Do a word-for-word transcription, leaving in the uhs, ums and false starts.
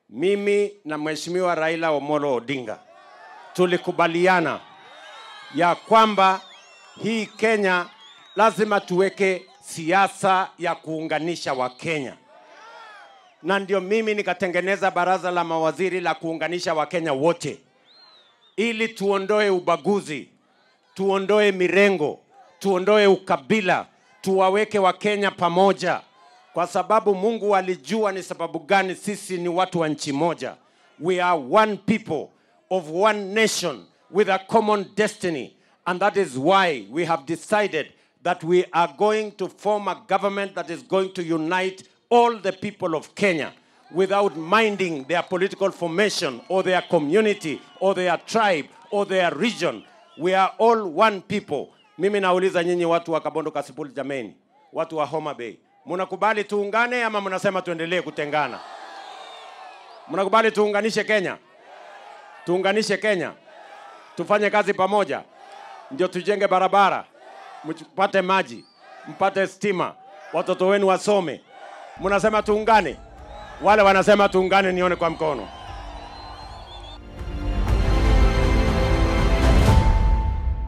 mimi na Mheshimiwa Raila Omolo Odinga tulikubaliana ya kwamba hii Kenya lazima tuweke siasa ya kuunganisha wa Kenya. Na ndio mimi nikatengeneza baraza la mawaziri la kuunganisha wa Kenya wote, ili tuondoe ubaguzi, tuondoe mirengo, tuondoe ukabila, tuwaweke wa Kenya pamoja, kwa sababu Mungu alijua ni sababu gani sisi ni watu wa nchi moja. We are one people of one nation with a common destiny, and that is why we have decided that we are going to form a government that is going to unite all the people of Kenya without minding their political formation or their community or their tribe or their region. We are all one people. Mimi nauliza nyinyi watu wa Kabondo Kasipul jameni, watu wa Homa Bay, mnakubali tuungane ama mnasema tuendelee kutengana? Mnakubali tuunganishe Kenya? Tuunganishe Kenya. Tufanye kazi pamoja. Ndio tujenge barabara, mpate maji, mpate stima, watoto wenu wasome. Mnasema tuungane? Wale wanasema tuungane nione kwa mkono.